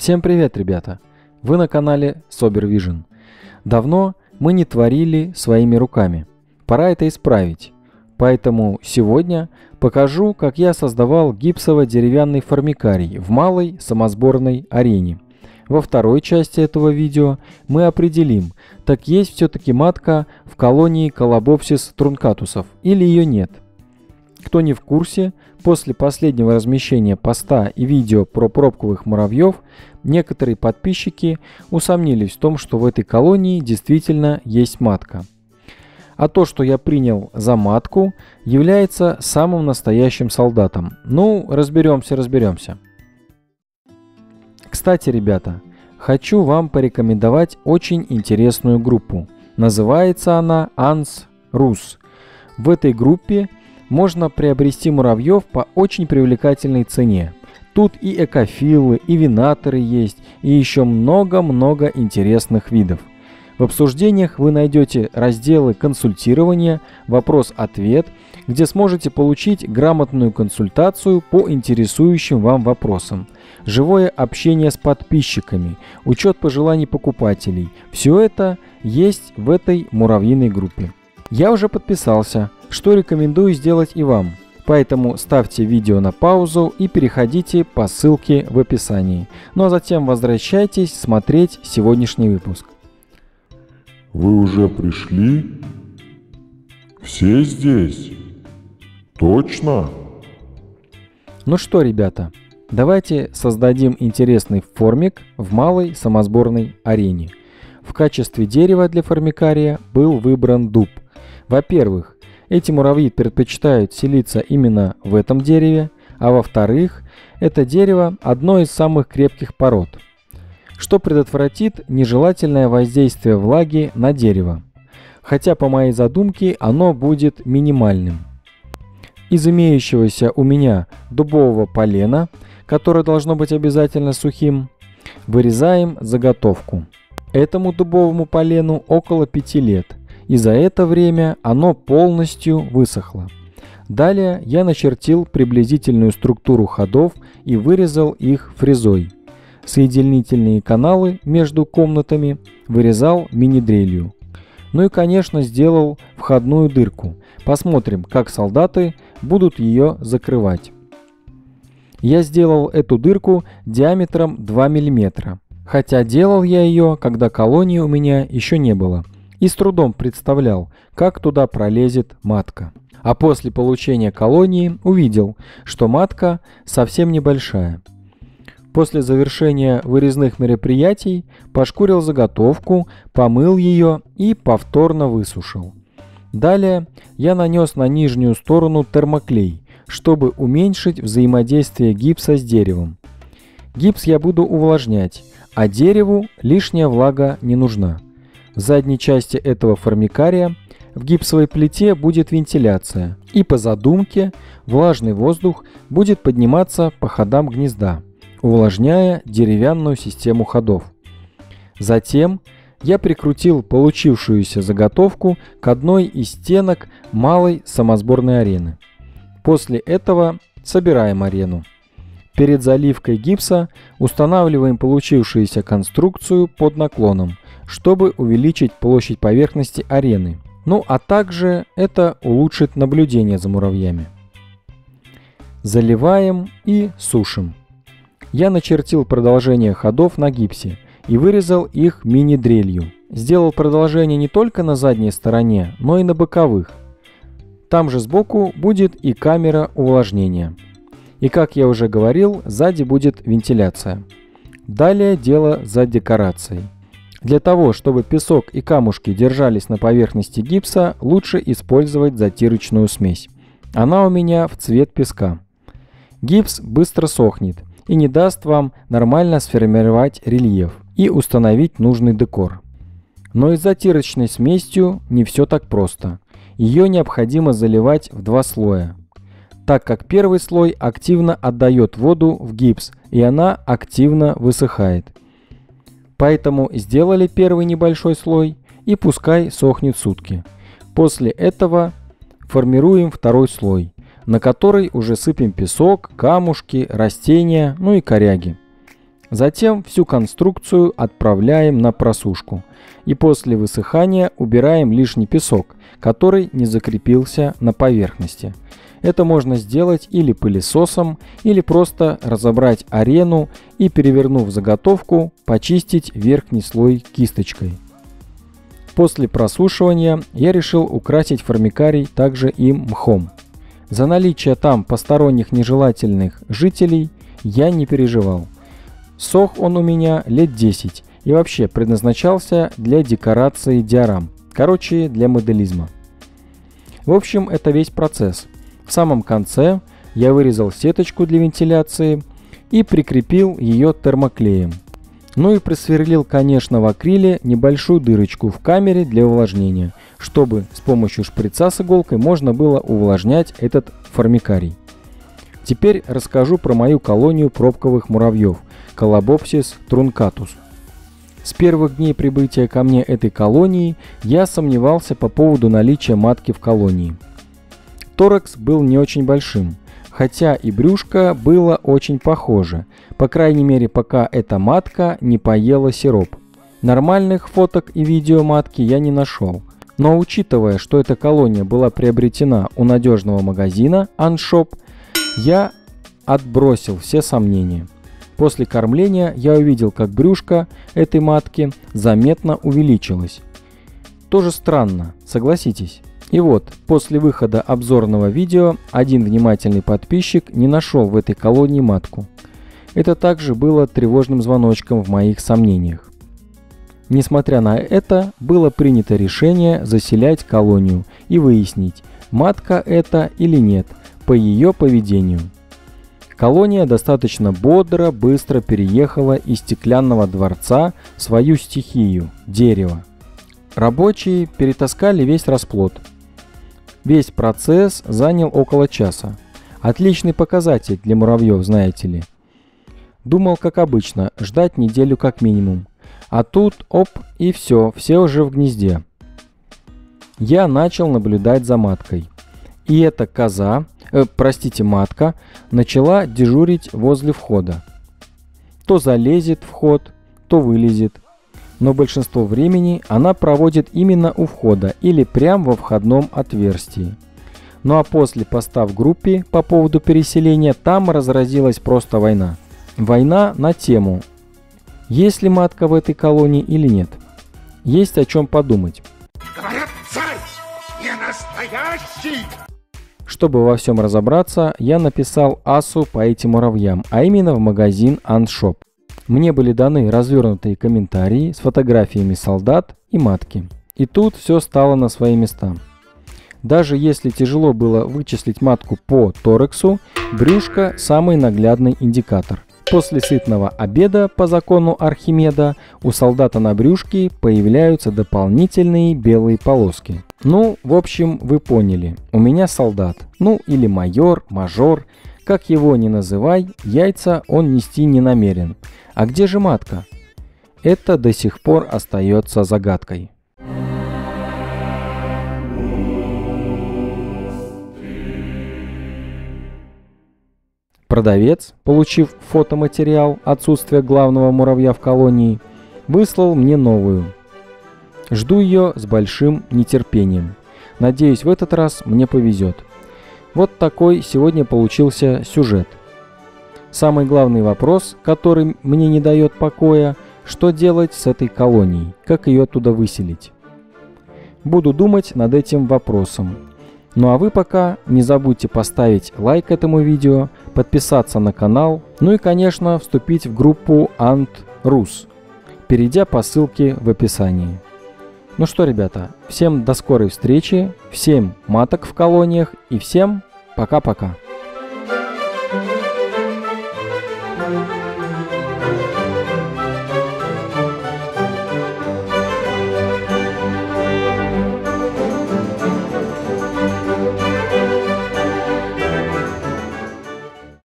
Всем привет, ребята! Вы на канале SoberVision. Давно мы не творили своими руками. Пора это исправить. Поэтому сегодня покажу, как я создавал гипсово-деревянный формикарий в малой самосборной арене. Во второй части этого видео мы определим, так есть все-таки матка в колонии Colobopsis truncatus или ее нет. Кто не в курсе, после последнего размещения поста и видео про пробковых муравьев, некоторые подписчики усомнились в том, что в этой колонии действительно есть матка. А то, что я принял за матку, является самым настоящим солдатом. Ну, разберемся. Кстати, ребята, хочу вам порекомендовать очень интересную группу. Называется она Ants Rus. В этой группе можно приобрести муравьев по очень привлекательной цене. Тут и экофилы, и венаторы есть, и еще много-много интересных видов. В обсуждениях вы найдете разделы консультирования, вопрос-ответ, где сможете получить грамотную консультацию по интересующим вам вопросам, живое общение с подписчиками, учет пожеланий покупателей. Все это есть в этой муравьиной группе. Я уже подписался, что рекомендую сделать и вам. Поэтому ставьте видео на паузу и переходите по ссылке в описании. Ну а затем возвращайтесь смотреть сегодняшний выпуск. Вы уже пришли? Все здесь? Точно? Ну что, ребята, давайте создадим интересный формик в малой самосборной арене. В качестве дерева для формикария был выбран дуб. Во-первых, эти муравьи предпочитают селиться именно в этом дереве, а во-вторых, это дерево одно из самых крепких пород, что предотвратит нежелательное воздействие влаги на дерево, хотя по моей задумке оно будет минимальным. Из имеющегося у меня дубового полена, которое должно быть обязательно сухим, вырезаем заготовку. Этому дубовому полену около 5 лет, и за это время оно полностью высохло. Далее я начертил приблизительную структуру ходов и вырезал их фрезой. Соединительные каналы между комнатами вырезал мини-дрелью. Ну и, конечно, сделал входную дырку. Посмотрим, как солдаты будут ее закрывать. Я сделал эту дырку диаметром 2 мм. Хотя делал я ее, когда колонии у меня еще не было. И с трудом представлял, как туда пролезет матка. А после получения колонии увидел, что матка совсем небольшая. После завершения вырезных мероприятий пошкурил заготовку, помыл ее и повторно высушил. Далее я нанес на нижнюю сторону термоклей, чтобы уменьшить взаимодействие гипса с деревом. Гипс я буду увлажнять, а дереву лишняя влага не нужна. В задней части этого формикария в гипсовой плите будет вентиляция, и по задумке влажный воздух будет подниматься по ходам гнезда, увлажняя деревянную систему ходов. Затем я прикрутил получившуюся заготовку к одной из стенок малой самосборной арены. После этого собираем арену. Перед заливкой гипса устанавливаем получившуюся конструкцию под наклоном, чтобы увеличить площадь поверхности арены. Ну а также это улучшит наблюдение за муравьями. Заливаем и сушим. Я начертил продолжение ходов на гипсе и вырезал их мини-дрелью. Сделал продолжение не только на задней стороне, но и на боковых. Там же сбоку будет и камера увлажнения. И как я уже говорил, сзади будет вентиляция. Далее дело за декорацией. Для того, чтобы песок и камушки держались на поверхности гипса, лучше использовать затирочную смесь. Она у меня в цвет песка. Гипс быстро сохнет и не даст вам нормально сформировать рельеф и установить нужный декор. Но и с затирочной смесью не все так просто. Ее необходимо заливать в 2 слоя, так как первый слой активно отдает воду в гипс, и она активно высыхает. Поэтому сделали первый небольшой слой и пускай сохнет сутки. После этого формируем второй слой, на который уже сыпем песок, камушки, растения, ну и коряги. Затем всю конструкцию отправляем на просушку. И после высыхания убираем лишний песок, который не закрепился на поверхности. Это можно сделать или пылесосом, или просто разобрать арену и, перевернув заготовку, почистить верхний слой кисточкой. После просушивания я решил украсить формикарий также и мхом. За наличие там посторонних нежелательных жителей я не переживал. Сох он у меня лет 10 и вообще предназначался для декорации диорам, короче, для моделизма. В общем, это весь процесс. В самом конце я вырезал сеточку для вентиляции и прикрепил ее термоклеем. Ну и просверлил, конечно, в акриле небольшую дырочку в камере для увлажнения, чтобы с помощью шприца с иголкой можно было увлажнять этот формикарий. Теперь расскажу про мою колонию пробковых муравьев Colobopsis truncatus. С первых дней прибытия ко мне этой колонии я сомневался по поводу наличия матки в колонии. Торакс был не очень большим, хотя и брюшко было очень похоже, по крайней мере, пока эта матка не поела сироп. Нормальных фоток и видео матки я не нашел, но учитывая, что эта колония была приобретена у надежного магазина Anshop, я отбросил все сомнения. После кормления я увидел, как брюшко этой матки заметно увеличилось. Тоже странно, согласитесь. И вот, после выхода обзорного видео, один внимательный подписчик не нашел в этой колонии матку. Это также было тревожным звоночком в моих сомнениях. Несмотря на это, было принято решение заселять колонию и выяснить, матка это или нет, по ее поведению. Колония достаточно быстро переехала из стеклянного дворца в свою стихию – дерево. Рабочие перетаскали весь расплод. Весь процесс занял около часа. Отличный показатель для муравьев, знаете ли. Думал, как обычно, ждать неделю как минимум. А тут, оп, и все уже в гнезде. Я начал наблюдать за маткой. И эта матка начала дежурить возле входа. То залезет в вход, то вылезет. Но большинство времени она проводит именно у входа или прямо во входном отверстии. Ну а после поста в группе по поводу переселения там разразилась просто война. Война на тему, есть ли матка в этой колонии или нет. Есть о чем подумать. Говорят, царь не настоящий! Чтобы во всем разобраться, я написал ассу по этим муравьям, а именно в магазин Anshop. Мне были даны развернутые комментарии с фотографиями солдат и матки. И тут все стало на свои места. Даже если тяжело было вычислить матку по тораксу, брюшко – самый наглядный индикатор. После сытного обеда по закону Архимеда у солдата на брюшке появляются дополнительные белые полоски. Ну, в общем, вы поняли. У меня солдат. Ну, или майор, мажор. Как его ни называй, яйца он нести не намерен. А где же матка? Это до сих пор остается загадкой. Продавец, получив фотоматериал отсутствия главного муравья в колонии, выслал мне новую. Жду ее с большим нетерпением. Надеюсь, в этот раз мне повезет. Вот такой сегодня получился сюжет. Самый главный вопрос, который мне не дает покоя, что делать с этой колонией, как ее оттуда выселить. Буду думать над этим вопросом. Ну а вы пока не забудьте поставить лайк этому видео, подписаться на канал, ну и, конечно, вступить в группу Ant.Rus, перейдя по ссылке в описании. Ну что, ребята, всем до скорой встречи, всем маток в колониях и всем пока-пока.